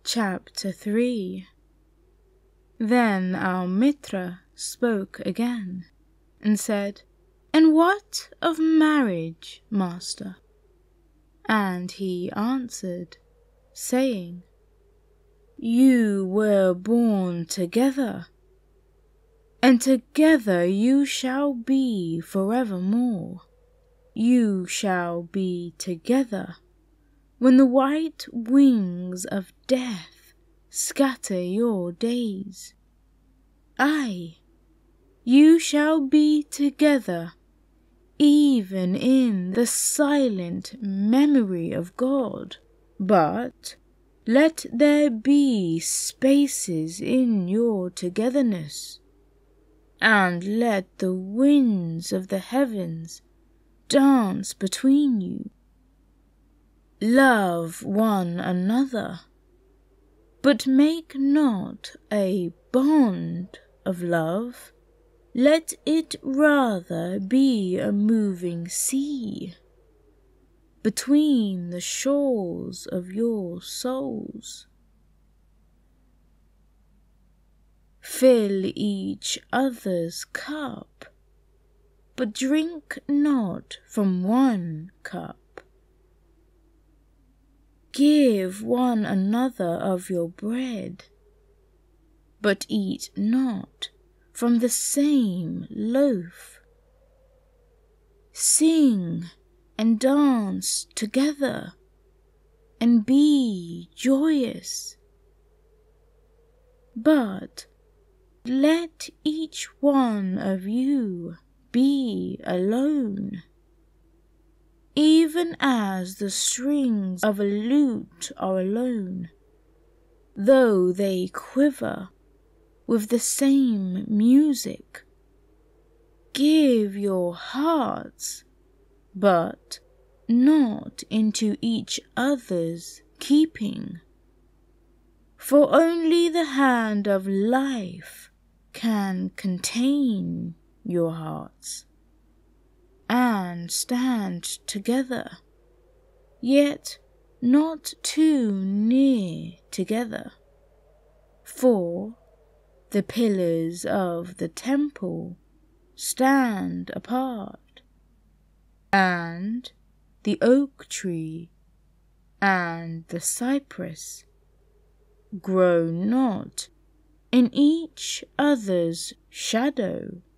Chapter 3. Then Almitra spoke again, and said, "And what of marriage, master?" And he answered, saying, "You were born together, and together you shall be forevermore. You shall be together when the white wings of death scatter your days. Aye, you shall be together even in the silent memory of God. But let there be spaces in your togetherness, and let the winds of the heavens dance between you. Love one another, but make not a bond of love. Let it rather be a moving sea between the shores of your souls. Fill each other's cup, but drink not from one cup. Give one another of your bread, but eat not from the same loaf. Sing and dance together, and be joyous. But let each one of you be alone, even as the strings of a lute are alone, though they quiver with the same music. Give your hearts, but not into each other's keeping. For only the hand of life can contain your hearts, and stand together, yet not too near together. For the pillars of the temple stand apart, and the oak tree and the cypress grow not in each other's shadow.